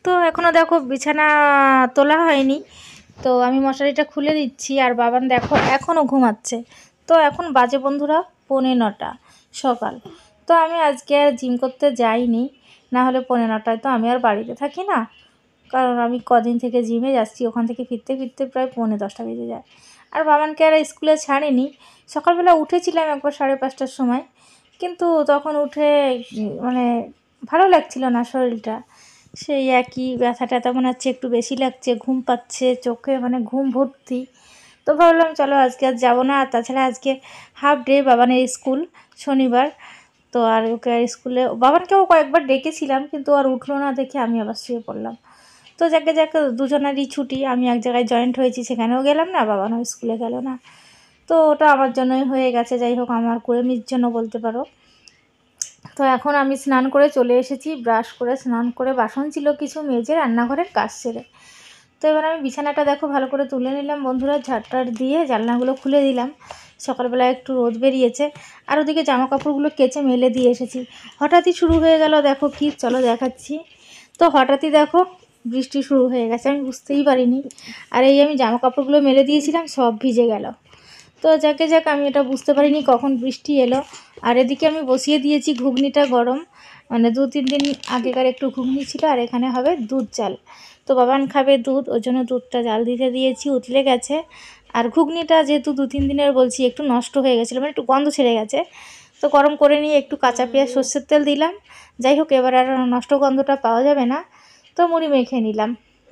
তো এখনও দেখো বিছানা তোলা হয়নি, তো আমি মশারিটা খুলে দিচ্ছি। আর বাবান দেখো এখনও ঘুমাচ্ছে। তো এখন বাজে বন্ধুরা 9:45 সকাল। তো আমি আজকে আর জিম করতে যাইনি, না হলে 9:45 তো আমি আর বাড়িতে থাকি না, কারণ আমি কদিন থেকে জিমে যাচ্ছি, ওখান থেকে ফিরতে ফিরতে প্রায় 9:45 বেজে যায়। আর বাবানকে আর স্কুলে ছাড়িনি। সকালবেলা উঠেছিলাম একবার 5:30টার সময়, কিন্তু তখন উঠে মানে ভালো লাগছিল না শরীরটা, সেই একই ব্যথা ট্যাথা মনে হচ্ছে একটু বেশি লাগছে, ঘুম পাচ্ছে চোখে, মানে ঘুম ভর্তি। তো ভাবলাম চলো আজকে আর যাবো না। আর তাছাড়া আজকে হাফ ডে বাবানের স্কুল, শনিবার। তো আর ওকে স্কুলে বাবানকেও কয়েকবার ডেকেছিলাম, কিন্তু আর উঠলো না দেখে আমি আবার শুয়ে পড়লাম। তো যাকে দুজনেরই ছুটি, আমি এক জায়গায় জয়েন্ট হয়েছি, সেখানেও গেলাম না, বাবানও স্কুলে গেল না। তো ওটা আমার জন্যই হয়ে গেছে, যাই হোক আমার কুড়েমির জন্য বলতে পারো। তো এখন আমি স্নান করে চলে এসেছি, ব্রাশ করে স্নান করে বাসন ছিল কিছু মেজে রান্নাঘরের কাজ সেরে। তো এবার আমি বিছানাটা দেখো ভালো করে তুলে নিলাম বন্ধুরা, ঝাড়টার দিয়ে জানলাগুলো খুলে দিলাম। সকালবেলা একটু রোদ বেরিয়েছে, আর ওদিকে জামা কাপড়গুলো কেচে মেলে দিয়ে এসেছি। হঠাৎই শুরু হয়ে গেল দেখো কি, চলো দেখাচ্ছি। তো হঠাৎই দেখো বৃষ্টি শুরু হয়ে গেছে, আমি বুঝতেই পারিনি। আর এই আমি জামা কাপড়গুলো মেলে দিয়েছিলাম, সব ভিজে গেল। তো যাক আমি এটা বুঝতে পারিনি কখন বৃষ্টি এলো। আর এদিকে আমি বসিয়ে দিয়েছি ঘুগনিটা গরম, মানে 2-3 দিন আগেকার একটু ঘুগনি ছিল, আর এখানে হবে দুধ চাল। তো বাবান খাবে দুধ, ওই জন্য দুধটা জাল দিতে দিয়েছি, উতলে গেছে। আর ঘুগনিটা যেহেতু 2-3 দিনের বলছি, একটু নষ্ট হয়ে গেছিলো, মানে একটু গন্ধ ছেড়ে গেছে। তো গরম করে নিয়ে একটু কাঁচা পেঁয়াজ সর্ষের তেল দিলাম। যাই হোক এবার আর নষ্ট গন্ধটা পাওয়া যাবে না, তো মুড়ি মেখে নিলাম।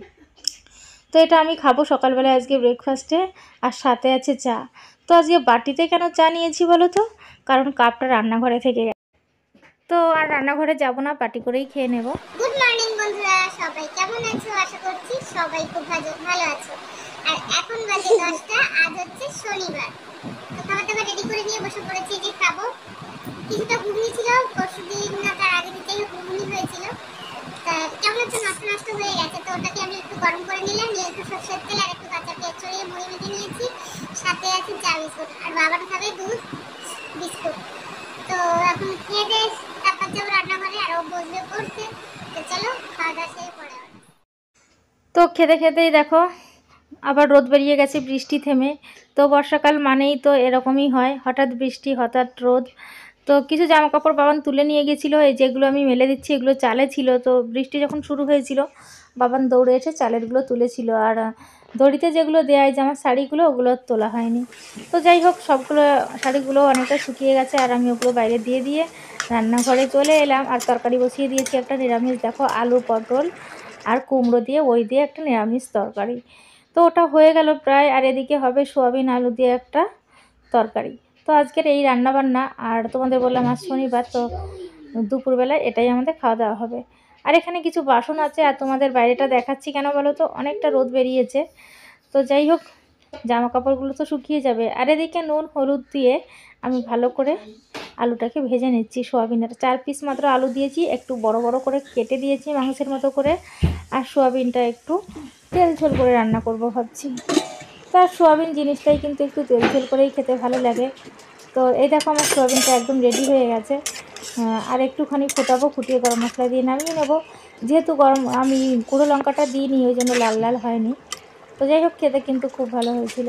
তো এটা আমি খাবো সকালবেলা আজকে ব্রেকফাস্টে, আর সাথে আছে চা। তো আজকে বাটিতে কেন চা নিয়েছি বলো তো, কারণ কাপটা রান্নাঘরে থেকে গেছে। তো আর রান্নাঘরে যাব না, পাটি করেই খেয়ে নেব। গুড মর্নিং বন্ধুরা, সবাই কেমন আছো? আশা করছি সবাই খুব ভালো আছো। আর এখন বাজে 10টা, আজ হচ্ছে শনিবার। তো খাবার দাবার রেডি করে নিয়ে বসে পড়েছি যে খাবো। কিছুটা ঘুগনি ছিল, পরশুদিন না তার আগের দিনটাই ঘুগনি হয়েছিল, তা কেমন একটু নষ্ট নষ্ট হয়ে গেছে। তো ওটাকে আমি একটু গরম করে নিলাম, নিয়ে একটু সর্ষের তেল আর একটু কাঁচা পেঁয়াজ ছড়িয়ে মুড়ি মেখে নিয়েছি। সাথে আছে চা বিস্কুট, আর বাবার খাবে দুধ বিস্কুট। তো এখন খেয়ে দিয়ে তারপর যাবো রান্নাঘরে, আর ও বসবে পড়তে। তো চলো খাওয়া দাওয়া সেই পরে। তো খেতে খেতেই দেখো আবার রোদ বেরিয়ে গেছে, বৃষ্টি থেমে। তো বর্ষাকাল মানেই তো এরকমই হয়, হঠাৎ বৃষ্টি হঠাৎ রোদ। তো কিছু জামা কাপড় বাবান তুলে নিয়ে গেছিলো, এই যেগুলো আমি মেলে দিচ্ছি এগুলো চালে ছিল। তো বৃষ্টি যখন শুরু হয়েছিল বাবান দৌড়ে এসে চালেরগুলো তুলেছিল। আর দড়িতে যেগুলো দেওয়া হয় জামার শাড়িগুলো, ওগুলো তোলা হয়নি। তো যাই হোক সবগুলো শাড়িগুলো অনেকটা শুকিয়ে গেছে, আর আমি ওগুলো বাইরে দিয়ে দিয়ে রান্নাঘরে চলে এলাম। আর তরকারি বসিয়ে দিয়েছি একটা নিরামিষ, দেখো আলু পটল আর কুমড়ো দিয়ে, ওই দিয়ে একটা নিরামিষ তরকারি। তো ওটা হয়ে গেল প্রায়। আর এদিকে হবে সোয়াবিন আলু দিয়ে একটা তরকারি। তো আজকের এই রান্নাবান্না, আর তোমাদের বললাম আজ শনিবার, তো দুপুরবেলায় এটাই আমাদের খাওয়া দাওয়া হবে। আর এখানে কিছু বাসন আছে, আর তোমাদের বাইরেটা দেখাচ্ছি কেন বলো তো, অনেকটা রোদ বেরিয়েছে। তো যাই হোক জামা কাপড়গুলো তো শুকিয়ে যাবে। আর এদিকে নুন হলুদ দিয়ে আমি ভালো করে আলুটাকে ভেজে নিচ্ছি। সোয়াবিনের 4 পিস মাত্র আলু দিয়েছি, একটু বড় বড় করে কেটে দিয়েছি মাংসের মতো করে। আর সোয়াবিনটা একটু তেল ঝোল করে রান্না করব ভাবছি। তার সোয়াবিন জিনিসটাই কিন্তু একটু তেল ঝোল করেই খেতে ভালো লাগে। তো এই দেখো আমার সোয়াবিনটা একদম রেডি হয়ে গেছে। আর একটুখানি ফোটাবো, ফুটিয়ে গরম মশলা দিয়ে নামিয়ে নেব। যেহেতু আমি গুঁড়ো লঙ্কাটা দিইনি, ওই জন্য লাল লাল হয়নি। তো যাই হোক খেতে কিন্তু খুব ভালো হয়েছিল।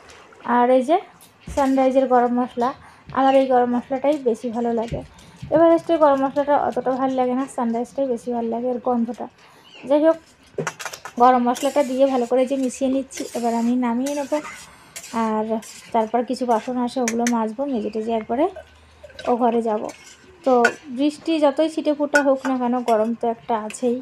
আর এই যে সানরাইজের গরম মশলা, আমার এই গরম মশলাটাই বেশি ভালো লাগে। এভারেস্টের গরম মশলাটা অতটা ভালো লাগে না, সানরাইজটাই বেশি ভালো লাগে এর গন্ধটা। যাই হোক গরম মশলাটা দিয়ে ভালো করে যে মিশিয়ে নিচ্ছি, এবার আমি নামিয়ে নেব। আর তারপর কিছু বাসন আসে, ওগুলো মাজবো, মেজে টেজে একবারে ও ঘরে যাব। তো বৃষ্টি যতই ছিটে ফুটা হোক না কেন, গরম তো একটা আছেই।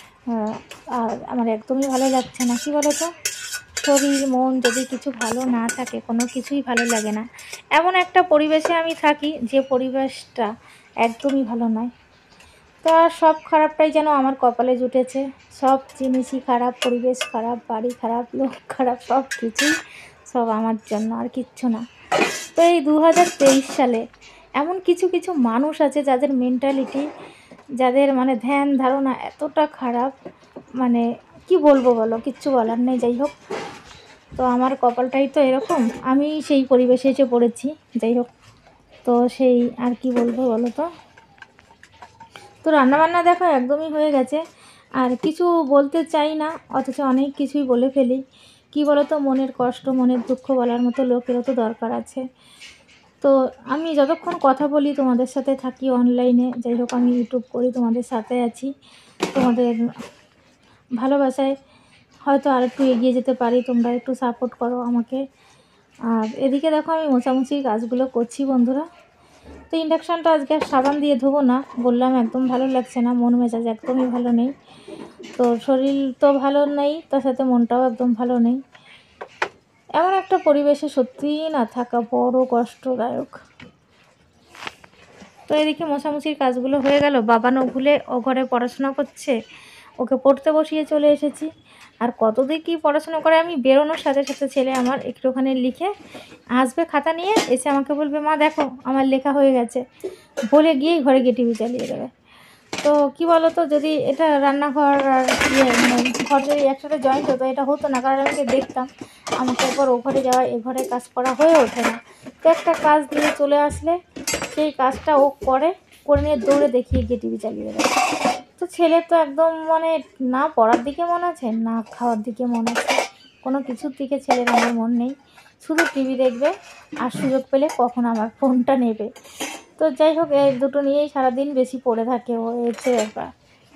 আর আমার একদমই ভালো লাগছে না, কি বলো তো, শরীর মন যদি কিছু ভালো না থাকে, কোনো কিছুই ভালো লাগে না। এমন একটা পরিবেশে আমি থাকি, যে পরিবেশটা একদমই ভালো নয়। তা সব খারাপটাই যেন আমার কপালে জুটেছে। সব জিনিসই খারাপ, পরিবেশ খারাপ, বাড়ি খারাপ, লোক খারাপ, সব কিছুই সব আমার জন্য, আর কিচ্ছু না। তো এই 2023 সালে এমন কিছু কিছু মানুষ আছে যাদের মেন্টালিটি, যাদের মানে ধ্যান ধারণা এতটা খারাপ, মানে কি বলবো বলো, কিচ্ছু বলার নেই। যাই হোক তো আমার কপালটাই তো এরকম, আমি সেই পরিবেশে এসে পড়েছি। যাই হোক তো সেই আর কি বলবো বলো তো। তো রান্নাবান্না দেখো একদমই হয়ে গেছে। আর কিছু বলতে চাই না, অথচ অনেক কিছুই বলে ফেলি। কি বলো তো, মনের কষ্ট, মনের দুঃখ বলার মতো লোকেরও তো দরকার আছে। তো আমি যতক্ষণ কথা বলি তোমাদের সাথে থাকি অনলাইনে, যাই হোক আমি ইউটিউব করি, তোমাদের সাথে আছি, তোমাদের ভালোবাসায় হয়তো আর একটু এগিয়ে যেতে পারি, তোমরা একটু সাপোর্ট করো আমাকে। আর এদিকে দেখো আমি মোছামুছির কাজগুলো করছি বন্ধুরা। তো ইন্ডাকশানটা আজকে আর সাবান দিয়ে ধোবো না, বললাম একদম ভালো লাগছে না, মন মেজাজ একদমই ভালো নেই। তো শরীর তো ভালো নেই, তার সাথে মনটাও একদম ভালো নেই। এমন একটা পরিবেশে সত্যিই না থাকা বড় কষ্টদায়ক। তো এদিকে মোছামুছির কাজগুলো হয়ে গেল, বাবানও ভুলে ও ঘরে পড়াশোনা করছে, ওকে পড়তে বসিয়ে চলে এসেছি। আর কতদিন কি পড়াশোনা করে, আমি বেরোনোর সাথে সাথে ছেলে আমার একটুখানি লিখে আসবে খাতা নিয়ে, এসে আমাকে বলবে মা দেখো আমার লেখা হয়ে গেছে, বলে গিয়েই ঘরে গিয়ে টিভি চালিয়ে দেবে। তো কি বলো তো, যদি এটা রান্নাঘর আর ঘর যদি একসাথে জয়েন্ট হতো এটা হতো না, কারণ আমি দেখতাম আমাকে একবার ও ঘরে যাওয়া এ ঘরে কাজ করা হয়ে ওঠে না। তো একটা কাজ দিয়ে চলে আসলে সেই কাজটা ও করে নিয়ে দৌড়ে দেখিয়ে গিয়ে টিভি চালিয়ে দেবে। তো ছেলের তো একদম মানে না পড়ার দিকে মন আছে না খাওয়ার দিকে মন আছে, কোনো কিছুর দিকে ছেলের আমার মন নেই, শুধু টিভি দেখবে আর সুযোগ পেলে কখন আমার ফোনটা নেবে। তো যাই হোক এই দুটো নিয়েই সারাদিন বেশি পড়ে থাকে ও, হচ্ছে ব্যাপার।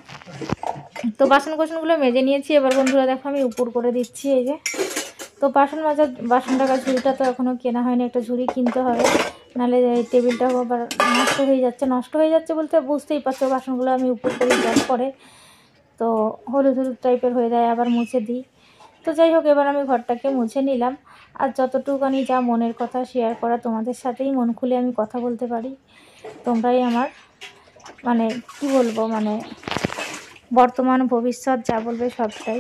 তো বাসন কোসনগুলো মেজে নিয়েছি, এবার বন্ধুরা দেখো আমি উপর করে দিচ্ছি এই যে। তো বাসন টাকার ঝুড়িটা তো এখনও কেনা হয়নি, একটা ঝুড়ি কিনতে হবে, নাহলে এই টেবিলটাও আবার নষ্ট হয়ে যাচ্ছে বলতে বুঝতেই পারছো, বাসনগুলো আমি উপর করে জল পড়ে তো হলুদ হলুদ টাইপের হয়ে যায়, আবার মুছে দিই। তো যাই হোক এবার আমি ঘরটাকে মুছে নিলাম। আর যতটুকুনি যা মনের কথা শেয়ার করা তোমাদের সাথেই মন খুলে আমি কথা বলতে পারি, তোমরাই আমার মানে কি বলবো, মানে বর্তমান ভবিষ্যৎ যা বলবে সবটাই।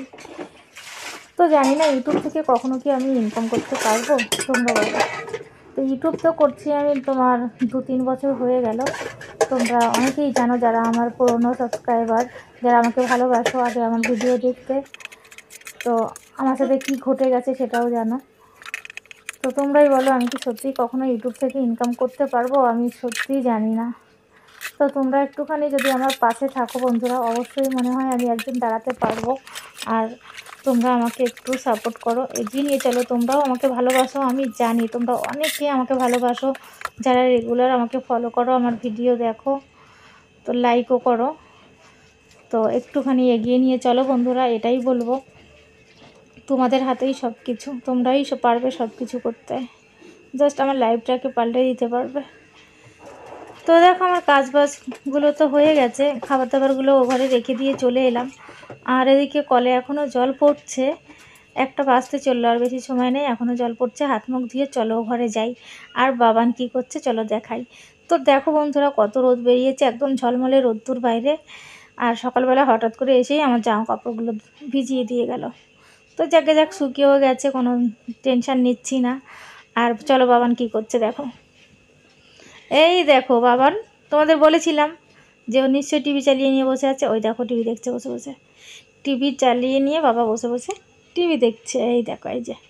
তো জানি না ইউটিউব থেকে কখনো কি আমি ইনকাম করতে পারবো, তোমরা বলো। তো ইউটিউব তো করছি আমি তোমার 2-3 বছর হয়ে গেল। তোমরা অনেকেই জানো, যারা আমার পুরনো সাবস্ক্রাইবার, যারা আমাকে ভালোবাসো আগে আমার ভিডিও দেখতে, তো আমার সাথে কী ঘটে গেছে সেটাও জানো। তো তোমরাই বলো আমি কি সত্যিই কখনো ইউটিউব থেকে ইনকাম করতে পারবো, আমি সত্যিই জানি না। তো তোমরা একটুখানি যদি আমার পাশে থাকো বন্ধুরা, অবশ্যই মনে হয় আমি একদিন দাঁড়াতে পারবো। আর তোমরা আমাকে একটু সাপোর্ট করো, এগিয়ে নিয়ে চলো। তোমরাও আমাকে ভালোবাসো, আমি জানি তোমরা অনেকে আমাকে ভালোবাসো, যারা রেগুলার আমাকে ফলো করো, আমার ভিডিও দেখো, তো লাইকও করো। তো একটুখানি এগিয়ে নিয়ে চলো বন্ধুরা, এটাই বলবো। তোমাদের হাতেই সব কিছু, তোমরাই পারবে সব কিছু করতে, জাস্ট আমার লাইফটাকে পাল্টে দিতে পারবে। তো দেখো আমার কাজবাজগুলো তো হয়ে গেছে, খাবার দাবারগুলো ঘরে রেখে দিয়ে চলে এলাম। আর এদিকে কলে এখনও জল পড়ছে, 1টা বাজতে চললো, আর বেশি সময় নেই, এখনও জল পড়ছে। হাত মুখ ধুয়ে চলো ঘরে যাই। আর বাবান কি করছে চলো দেখাই। তো দেখো বন্ধুরা কত রোদ বেরিয়েছে, একদম ঝলমলে রোদ্দুর বাইরে। আর সকালবেলা হঠাৎ করে এসেই আমার জামা কাপড়গুলো ভিজিয়ে দিয়ে গেল। তো যাক শুকিয়েও গেছে, কোনো টেনশান নিচ্ছি না। আর চলো বাবান কি করছে দেখো। এই দেখো বাবান, তোমাদের বলেছিলাম যে ও নিশ্চয়ই টিভি চালিয়ে নিয়ে বসে আছে, ওই দেখো টিভি দেখছে বসে বসে, টিভি চালিয়ে নিয়ে বাবা বসে বসে টিভি দেখছে, এই দেখো এই যে।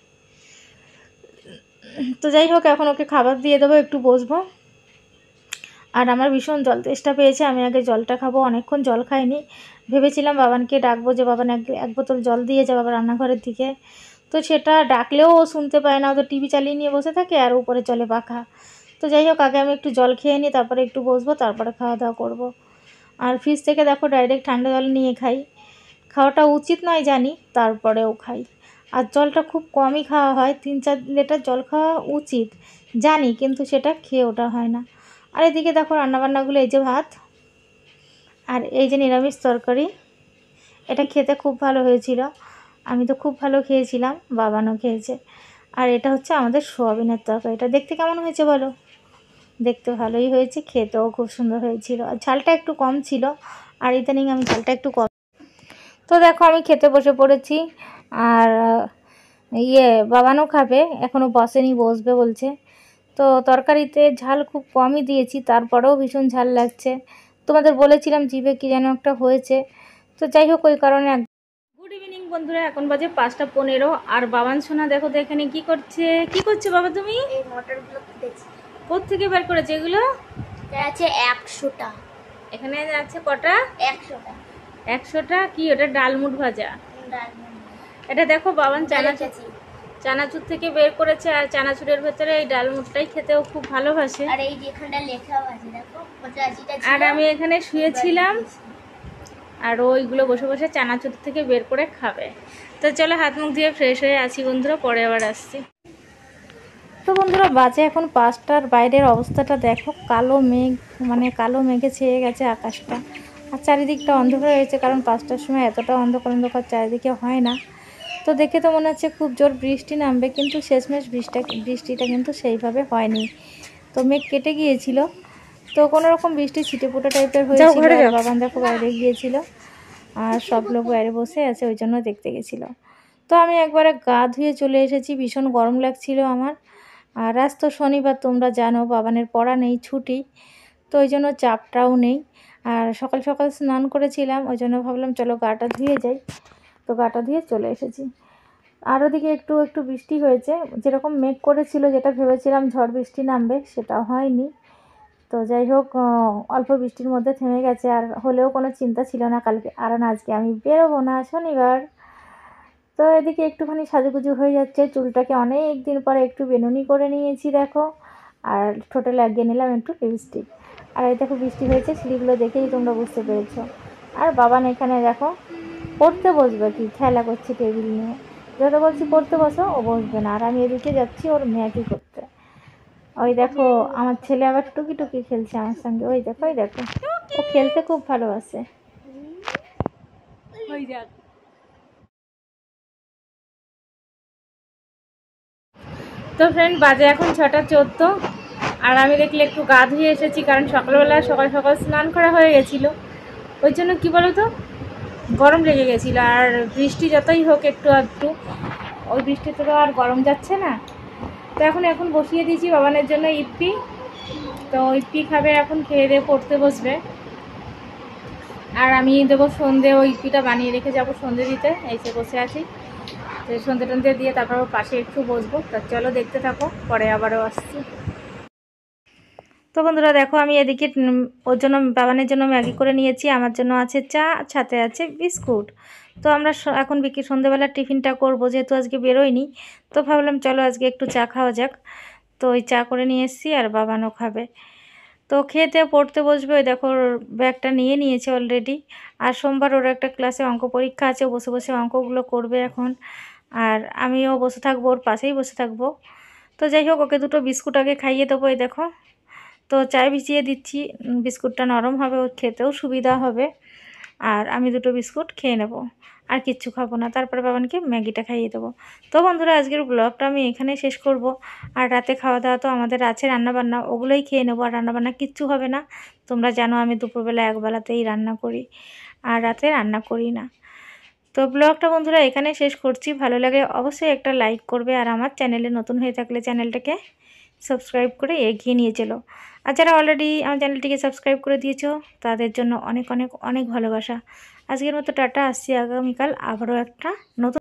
তো যাই হোক এখন ওকে খাবার দিয়ে দেবো, একটু বসবো। আর আমার ভীষণ জল তেষ্টা পেয়েছে, আমি আগে জলটা খাবো, অনেকক্ষণ জল খাইনি। ভেবেছিলাম বাবানকে ডাকবো যে বাবান এক বোতল জল দিয়ে যাবো রান্নাঘরের দিকে, তো সেটা ডাকলেও ও শুনতে পায় না, ও তো টিভি চালিয়ে নিয়ে বসে থাকে আর উপরে চলে পাখা। তো যাই হোক আগে আমি একটু জল খেয়ে নিই, তারপরে একটু বসবো, তারপরে খাওয়া দাওয়া করবো। আর ফ্রিজ থেকে দেখো ডাইরেক্ট ঠান্ডা জল নিয়ে খাই, খাওয়াটা উচিত নয় জানি, তারপরেও খাই। আর জলটা খুব কমই খাওয়া হয়, 3-4 লিটার জল খাওয়া উচিত জানি, কিন্তু সেটা খেয়ে ওঠা হয় না। আর এদিকে দেখো রান্নাবান্নাগুলো, এই যে ভাত আর এই যে নিরামিষ তরকারি, এটা খেতে খুব ভালো হয়েছিল, আমি তো খুব ভালো খেয়েছিলাম, বাবানও খেয়েছে। আর এটা হচ্ছে আমাদের সোয়াবিনের তরকারি, এটা দেখতে কেমন হয়েছে বলো? দেখতে ভালোই হয়েছে, খেতেও খুব সুন্দর হয়েছিল, আর ঝালটা একটু কম ছিল, আর ইদানিং আমি ঝালটা একটু কম। তো দেখো আমি খেতে বসে পড়েছি, আর বাবানও খাবে, এখনও বসেনি, বসবে বলছে। তো তরকারিতে ঝাল খুব কমই দিয়েছি, তারপরেও ভীষণ ঝাল লাগছে। তোমাদের বলেছিলাম জিভে কী যেন একটা হয়েছে, তো যাই হোক ওই কারণে। গুড ইভিনিং বন্ধুরা, এখন বাজে 5টা 15, আর বাবান সোনা দেখো তো এখানে কি করছে বাবা তুমি? এই মটরগুলো দেখছি কোত্থেকে বের করেছে এগুলো? আছে 100টা, এখানে আছে কটা? 100টা। 100টা কি ওটা ডালমুট ভাজা। এটা দেখো বাবান চানাচুর থেকে বের করেছে, আর চানাচুরের ভেতরে এই ডালমুটটাই খেতেও খুব ভালোবাসে। আর এই যে এখানটা লেখাও আছে দেখো 85টা ছিল। আর আমি এখানে শুয়েছিলাম আর ওইগুলো বসে বসে চানাচুর থেকে বের করে খাবে। তো চলো হাত মুখ দিয়ে ফ্রেশ হয়ে আসি বন্ধুরা, পরে আবার আসছি। তো বন্ধুরা বাজে এখন 5টার, বাইরের অবস্থাটা দেখো, কালো মেঘ, মানে কালো মেঘে ছেয়ে গেছে আকাশটা, আর চারিদিকটা অন্ধকার হয়েছে, কারণ 5টার সময় এতটা অন্ধকার চারিদিকে হয় না। তো দেখে তো মনে হচ্ছে খুব জোর বৃষ্টি নামবে, কিন্তু শেষমেশ বৃষ্টিটা কিন্তু সেইভাবে হয়নি। তো মেঘ কেটে গিয়েছিল, তো কোনো রকম বৃষ্টি ছিটেফোঁটা টাইপের হয়েছিল। বাবান দেখো বাইরে গিয়েছিল, আর সব লোক বাইরে বসে আছে, ওই জন্য দেখতে গেছিলো। তো আমি একবারে গা ধুয়ে চলে এসেছি, ভীষণ গরম লাগছিল আমার। আর আজ তো শনিবার, তোমরা জানো বাবানের পড়া নেই, ছুটি, তো ওই জন্য চাপটাও নেই। আর সকাল সকাল স্নান করেছিলাম, ওই জন্য ভাবলাম চলো গাটা ধুয়ে যাই। তো গাটা ধুয়ে চলে এসেছি। আর ওদিকে একটু একটু বৃষ্টি হয়েছে, যেরকম মেঘ করেছিল, যেটা ভেবেছিলাম ঝড় বৃষ্টি নামবে সেটা হয়নি। তো যাই হোক, অল্প বৃষ্টির মধ্যে থেমে গেছে, আর হলেও কোনো চিন্তা ছিল না কালকে, আর আজকে আমি বেরোবো না, শনিবার। তো এদিকে একটুখানি সাজুগুজু হয়ে যাচ্ছে, চুলটাকে অনেক দিন পরে একটু বেনুনি করে নিয়েছি দেখো, আর ঠোঁটে লাগিয়ে নিলাম একটু লিপস্টিক। আর এই দেখো বৃষ্টি হয়েছে, সিঁড়িগুলো দেখেই তোমরা বুঝতে পেরেছো। আর বাবান এখানে দেখো পড়তে বসবে কি খেলা করছে টেবিল নিয়ে, যত বলছি পড়তে বসো ও বসবে না, আর আমি এদিকে যাচ্ছি ওর ম্যাগি করতে। ওই দেখো আমার ছেলে আবার টুকি টুকি খেলছে আমার সঙ্গে, ওই দেখো ও খেলতে খুব ভালোবাসে। ওই দেখ। তো ফ্রেন্ড বাজে এখন 6টা 14, আর আমি দেখলে একটু গা ধুয়ে এসেছি, কারণ সকালবেলা সকাল সকাল স্নান করা হয়ে গেছিলো, ওই জন্য কী বলো তো গরম লেগে গেছিলো। আর বৃষ্টি যতই হোক একটু একটু, ওই বৃষ্টিতে তো আর গরম যাচ্ছে না। তো এখন বসিয়ে দিয়েছি বাবানের জন্য ইপ্পি, তো ইপ্পি খাবে, এখন খেয়ে দিয়ে পড়তে বসবে। আর আমি দেবো সন্ধে, ওই ইপ্পিটা বানিয়ে রেখে যাবো সন্ধে দিতে, এসে বসে আছি। তো সন্ধে টন্ধে দিয়ে তারপর পাশে একটু বসবো। তা চলো দেখতে থাকো, পরে আবারও আসছি। তো বন্ধুরা দেখো আমি এদিকে ওর জন্য বাবানের জন্য ম্যাগি করে নিয়েছি, আমার জন্য আছে চা, সাথে আছে বিস্কুট। তো আমরা এখন সন্ধ্যেবেলার টিফিনটা করবো, যেহেতু আজকে বেরোয়নি, তো ভাবলাম চলো আজকে একটু চা খাওয়া যাক। তো ওই চা করে নিয়ে এসেছি, আর বাবানও খাবে। তো খেতে পড়তে বসবে, ওই দেখো ব্যাগটা নিয়ে নিয়েছে অলরেডি। আর সোমবার ওর একটা ক্লাসে অঙ্ক পরীক্ষা আছে, বসে বসে অঙ্কগুলো করবে এখন। আর আমিও বসে থাকবো, ওর পাশেই বসে থাকবো। তো যাই হোক, ওকে দুটো বিস্কুট আগে খাইয়ে দেবো। এই দেখো, তো চায় ভিজিয়ে দিচ্ছি, বিস্কুটটা নরম হবে, ওর খেতেও সুবিধা হবে। আর আমি দুটো বিস্কুট খেয়ে নেব, আর কিচ্ছু খাবো না, তারপরে বাবানকে ম্যাগিটা খাইয়ে দেবো। তো বন্ধুরা আজকের ব্লগটা আমি এখানেই শেষ করব। আর রাতে খাওয়া দাওয়া তো আমাদের আছে, রান্নাবান্না ওগুলোই খেয়ে নেবো, আর রান্নাবান্না কিচ্ছু হবে না। তোমরা জানো আমি দুপুরবেলা একবেলাতেই রান্না করি, আর রাতে রান্না করি না। তো ব্লগটা বন্ধুরা এখানে শেষ করছি। ভালো লাগে অবশ্যই একটা লাইক করবে, আর আমার চ্যানেলে নতুন হয়ে থাকলে চ্যানেলটাকে সাবস্ক্রাইব করে এগিয়ে নিয়ে চলো। আর যারা অলরেডি আমার চ্যানেলটিকে সাবস্ক্রাইব করে দিয়েছো তাদের জন্য অনেক অনেক অনেক ভালোবাসা। আজকের মতো টাটা, আসছি আগামীকাল আবারও একটা নতুন